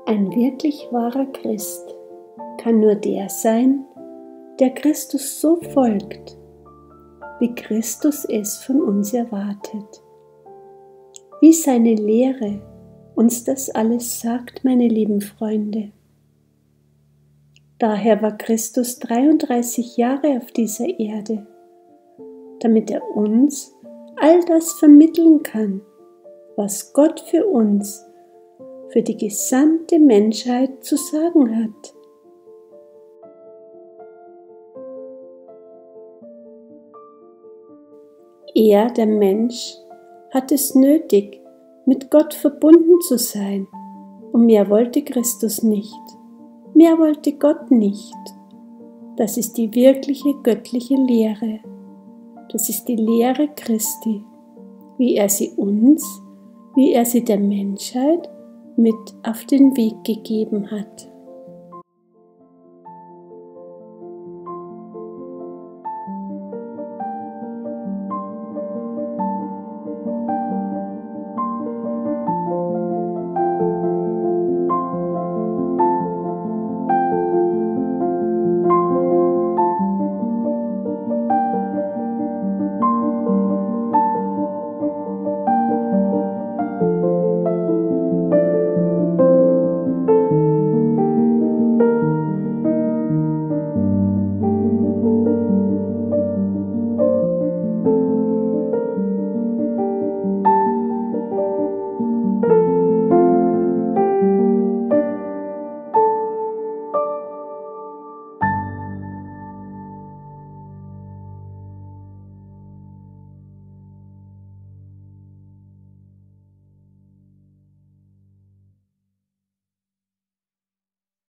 Ein wirklich wahrer Christ kann nur der sein, der Christus so folgt, wie Christus es von uns erwartet. Wie seine Lehre uns das alles sagt, meine lieben Freunde. Daher war Christus 33 Jahre auf dieser Erde, damit er uns all das vermitteln kann, was Gott für uns, für die gesamte Menschheit zu sagen hat. Er, der Mensch, hat es nötig, mit Gott verbunden zu sein, und mehr wollte Christus nicht, mehr wollte Gott nicht. Das ist die wirkliche göttliche Lehre, das ist die Lehre Christi, wie er sie uns, wie er sie der Menschheit mit auf den Weg gegeben hat.